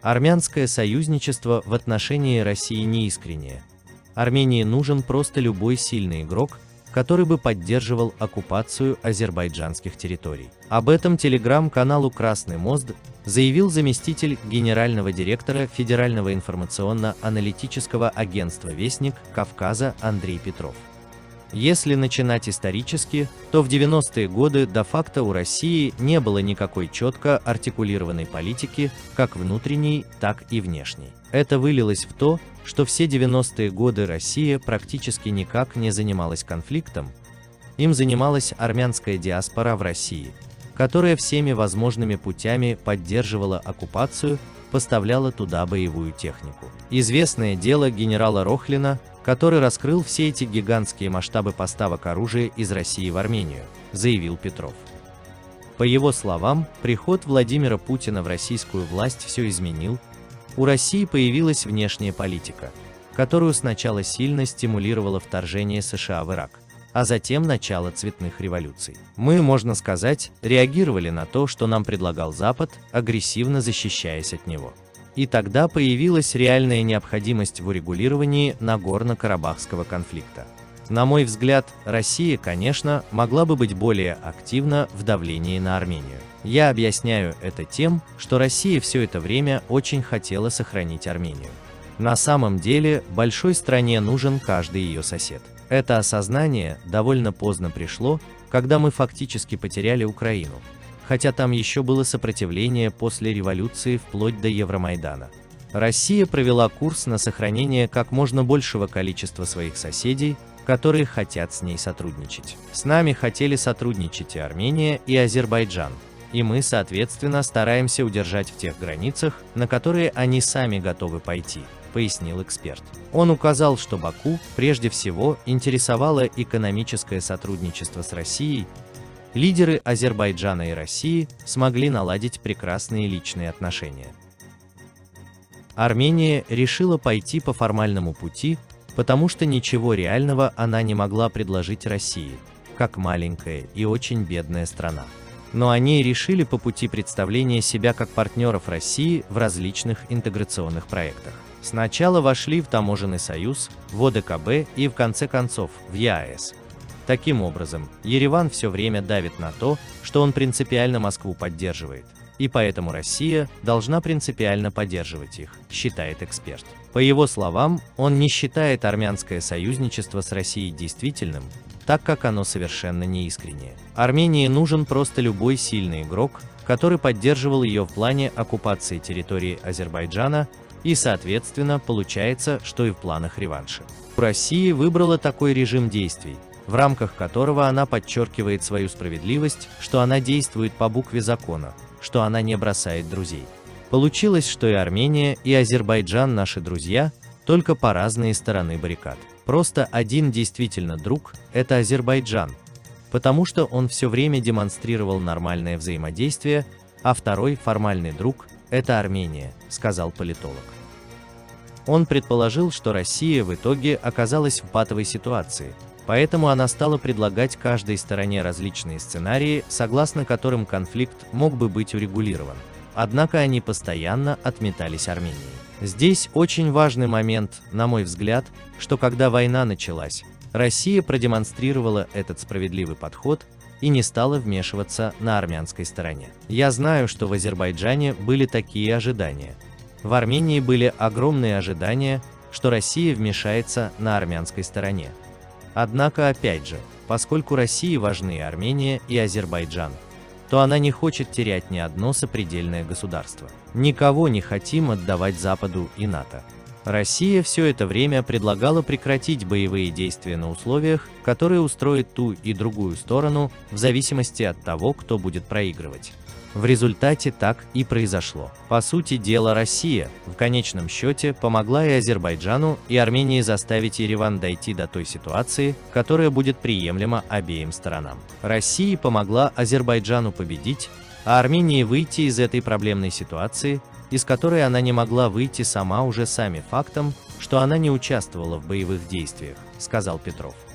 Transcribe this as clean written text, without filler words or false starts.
Армянское союзничество в отношении России неискреннее. Армении нужен просто любой сильный игрок, который бы поддерживал оккупацию азербайджанских территорий. Об этом телеграм-каналу «Красный мост» заявил заместитель генерального директора Федерального информационно-аналитического агентства «Вестник Кавказа» Андрей Петров. Если начинать исторически, то в 90-е годы де-факто у России не было никакой четко артикулированной политики, как внутренней, так и внешней. Это вылилось в то, что все 90-е годы Россия практически никак не занималась конфликтом, им занималась армянская диаспора в России, которая всеми возможными путями поддерживала оккупацию, поставляла туда боевую технику. Известное дело генерала Рохлина, который раскрыл все эти гигантские масштабы поставок оружия из России в Армению, заявил Петров. По его словам, приход Владимира Путина в российскую власть все изменил, у России появилась внешняя политика, которую сначала сильно стимулировало вторжение США в Ирак, а затем начало цветных революций. Мы, можно сказать, реагировали на то, что нам предлагал Запад, агрессивно защищаясь от него. И тогда появилась реальная необходимость в урегулировании Нагорно-Карабахского конфликта. На мой взгляд, Россия, конечно, могла бы быть более активна в давлении на Армению. Я объясняю это тем, что Россия все это время очень хотела сохранить Армению. На самом деле, большой стране нужен каждый ее сосед. Это осознание довольно поздно пришло, когда мы фактически потеряли Украину, хотя там еще было сопротивление после революции вплоть до Евромайдана. Россия провела курс на сохранение как можно большего количества своих соседей, которые хотят с ней сотрудничать. С нами хотели сотрудничать и Армения, и Азербайджан, и мы, соответственно, стараемся удержать в тех границах, на которые они сами готовы пойти, пояснил эксперт. Он указал, что Баку прежде всего интересовало экономическое сотрудничество с Россией. Лидеры Азербайджана и России смогли наладить прекрасные личные отношения. Армения решила пойти по формальному пути, потому что ничего реального она не могла предложить России, как маленькая и очень бедная страна. Но они решили по пути представления себя как партнеров России в различных интеграционных проектах. Сначала вошли в Таможенный союз, в ОДКБ и в конце концов в ЕАЭС. Таким образом, Ереван все время давит на то, что он принципиально Москву поддерживает, и поэтому Россия должна принципиально поддерживать их, считает эксперт. По его словам, он не считает армянское союзничество с Россией действительным, так как оно совершенно неискреннее. Армении нужен просто любой сильный игрок, который поддерживал ее в плане оккупации территории Азербайджана, и, соответственно, получается, что и в планах реванша. Россия выбрала такой режим действий, в рамках которого она подчеркивает свою справедливость, что она действует по букве закона, что она не бросает друзей. Получилось, что и Армения, и Азербайджан наши друзья, только по разные стороны баррикад. Просто один действительно друг – это Азербайджан, потому что он все время демонстрировал нормальное взаимодействие, а второй формальный друг – это Армения, сказал политолог. Он предположил, что Россия в итоге оказалась в патовой ситуации, поэтому она стала предлагать каждой стороне различные сценарии, согласно которым конфликт мог бы быть урегулирован. Однако они постоянно отметались Арменией. Здесь очень важный момент, на мой взгляд, что когда война началась, Россия продемонстрировала этот справедливый подход и не стала вмешиваться на армянской стороне. Я знаю, что в Азербайджане были такие ожидания. В Армении были огромные ожидания, что Россия вмешается на армянской стороне. Однако, опять же, поскольку России важны Армения и Азербайджан, то она не хочет терять ни одно сопредельное государство. Никого не хотим отдавать Западу и НАТО. Россия все это время предлагала прекратить боевые действия на условиях, которые устроят ту и другую сторону, в зависимости от того, кто будет проигрывать. В результате так и произошло. По сути дела, Россия, в конечном счете, помогла и Азербайджану, и Армении заставить Ереван дойти до той ситуации, которая будет приемлема обеим сторонам. Россия помогла Азербайджану победить, а Армении выйти из этой проблемной ситуации, из которой она не могла выйти сама уже самим фактом, что она не участвовала в боевых действиях, сказал Петров.